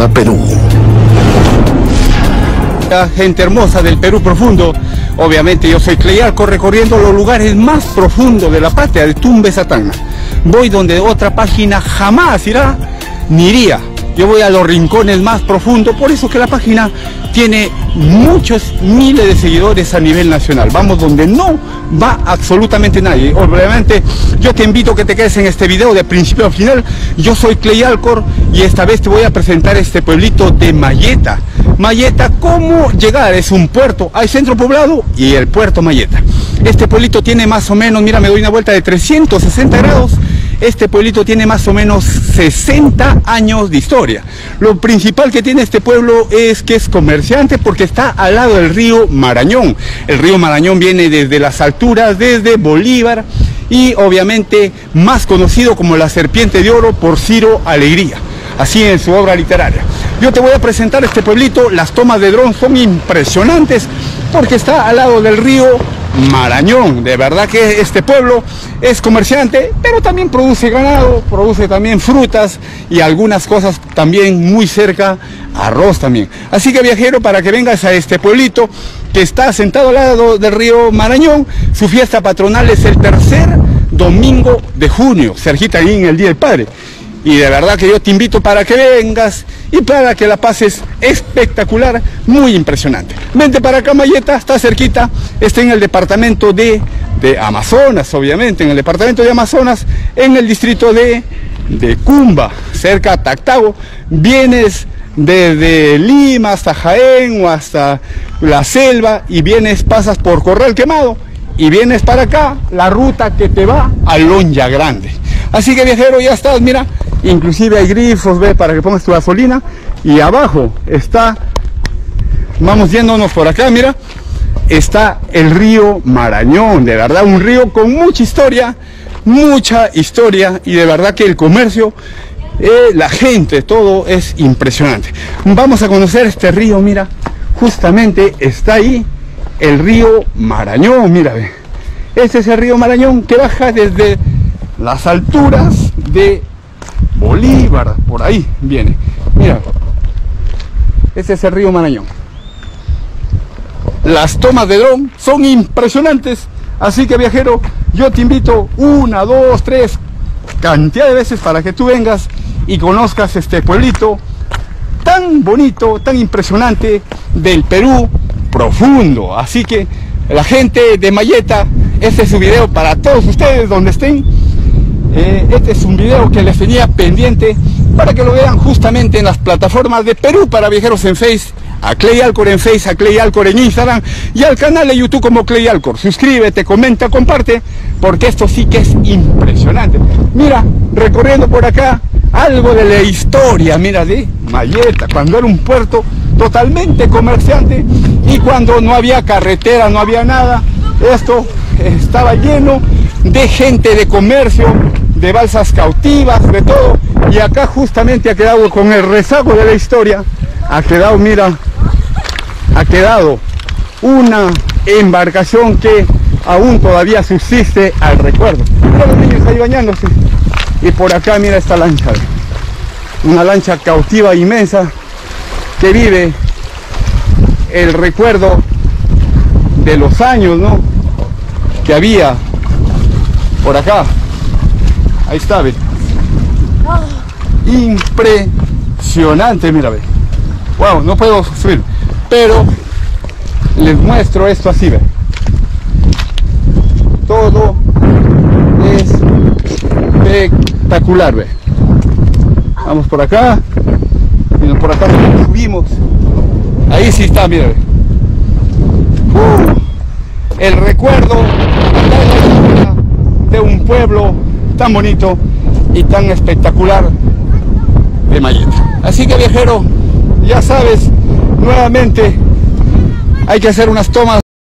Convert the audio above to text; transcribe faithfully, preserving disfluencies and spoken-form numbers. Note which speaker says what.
Speaker 1: Mayeta, Perú.
Speaker 2: Gente hermosa del Perú profundo, obviamente yo soy Cleyalcor, recorriendo los lugares más profundos de la patria de Tumbes a Tacna. Voy donde otra página jamás irá ni iría. Yo voy a los rincones más profundos, por eso que la página tiene muchos miles de seguidores a nivel nacional. Vamos donde no va absolutamente nadie. Obviamente yo te invito a que te quedes en este video de principio a final. Yo soy Cleyalcor y esta vez te voy a presentar este pueblito de Mayeta. Mayeta, ¿cómo llegar? Es un puerto, hay centro poblado y el puerto Mayeta. Este pueblito tiene más o menos, mira, me doy una vuelta de trescientos sesenta grados. Este pueblito tiene más o menos sesenta años de historia. Lo principal que tiene este pueblo es que es comerciante porque está al lado del río Marañón. El río Marañón viene desde las alturas, desde Bolívar, y obviamente más conocido como la Serpiente de Oro por Ciro Alegría, así en su obra literaria. Yo te voy a presentar este pueblito. Las tomas de dron son impresionantes porque está al lado del río Marañón. De verdad que este pueblo es comerciante, pero también produce ganado, produce también frutas y algunas cosas también muy cerca, arroz también. Así que, viajero, para que vengas a este pueblito que está asentado al lado del río Marañón, su fiesta patronal es el tercer domingo de junio, cerquita ahí en el Día del Padre. Y de verdad que yo te invito para que vengas y para que la pases espectacular, muy impresionante. Vente para acá, Mayeta, está cerquita, está en el departamento de, de Amazonas, obviamente, en el departamento de Amazonas, en el distrito de, de Cumba, cerca a Tactago. Vienes desde Lima hasta Jaén o hasta la selva y vienes, pasas por Corral Quemado y vienes para acá, la ruta que te va a Lonja Grande. Así que, viajero, ya estás, mira, inclusive hay grifos, ve, para que pongas tu gasolina. Y abajo está, vamos yéndonos por acá, mira, está el río Marañón. De verdad, un río con mucha historia, mucha historia, y de verdad que el comercio, eh, la gente, todo es impresionante. Vamos a conocer este río, mira, justamente está ahí el río Marañón, mira, ve. Este es el río Marañón que baja desde las alturas de Bolívar, por ahí viene, mira, ese es el río Marañón. Las tomas de dron son impresionantes, así que, viajero, yo te invito una, dos, tres, cantidad de veces para que tú vengas y conozcas este pueblito tan bonito, tan impresionante del Perú profundo. Así que, la gente de Mayeta, este es su video para todos ustedes donde estén. Eh, este es un video que les tenía pendiente para que lo vean justamente en las plataformas de Perú para Viajeros en Face, a Cleyalcor en Face, a Cleyalcor en Instagram y al canal de YouTube como Cleyalcor. Suscríbete, comenta, comparte, porque esto sí que es impresionante. Mira, recorriendo por acá algo de la historia, mira, de Mayeta, cuando era un puerto totalmente comerciante y cuando no había carretera, no había nada, esto estaba lleno de gente de comercio, de balsas cautivas, de todo. Y acá justamente ha quedado, con el rezago de la historia, ha quedado, mira, ha quedado una embarcación que aún todavía subsiste al recuerdo. Mira los niños ahí bañándose. Y por acá, mira esta lancha, una lancha cautiva inmensa que vive el recuerdo de los años, ¿no?, que había por acá. Ahí está, ve. Impresionante, mira, ve. Wow, no puedo subir, pero les muestro esto así, ve. Todo es espectacular, ve. Vamos por acá y por acá subimos. Ahí sí está, mira, ve. Uh, el recuerdo de un pueblo tan bonito y tan espectacular de Mayeta. Así que, viajero, ya sabes, nuevamente hay que hacer unas tomas